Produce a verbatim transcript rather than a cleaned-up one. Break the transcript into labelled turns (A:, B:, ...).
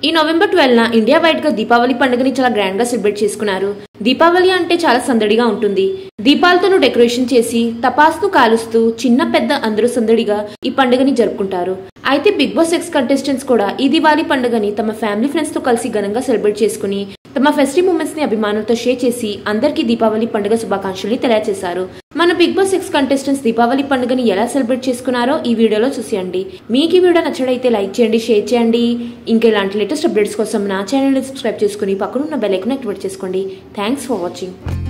A: ఈ November twelve న India wide గా దీపావళి పండుగని చాలా గ్రాండ్ గా సెలబ్రేట్ చేసుకున్నారు. దీపావళి అంటే చాలా సందడిగా ఉంటుంది. దీపాలతో డెకరేషన్ చేసి టపాసును కాలుస్తూ చిన్న పెద్ద అందరూ సందడిగా ఈ పండుగని జరుపుకుంటారు. అయితే బిగ్ బాస్ ఎక్స్ కంటెస్టెంట్స్ కూడా ఈ దివాళీ పండుగని తమ ఫ్యామిలీ ఫ్రెండ్స్ తో కలిసి ఘనంగా సెలబ్రేట్ చేసుకుని తమ ఫెస్టివ్ మూమెంట్స్ ని అభిమానులతో షేర్ చేసి అందరికీ దీపావళి పండుగ శుభాకాంక్షల్ని తెలియజేశారు. మన Bigg Boss ex contestants Deepavali పండుగని ఎలా సెలబ్రేట్ చేసుకున్నారో ఈ వీడియోలో చూసేయండి. మీకు ఈ వీడియో నచ్చడైతే లైక్ చేయండి, షేర్ చేయండి. ఇంకా ఇలాంటి లేటెస్ట్ అప్డేట్స్ కోసం నా ఛానల్ ని సబ్స్క్రైబ్ చేసుకుని పక్కనున్న బెల్ ఐకాన్ యాక్టివేట్ చేసుకోండి. Thanks for watching.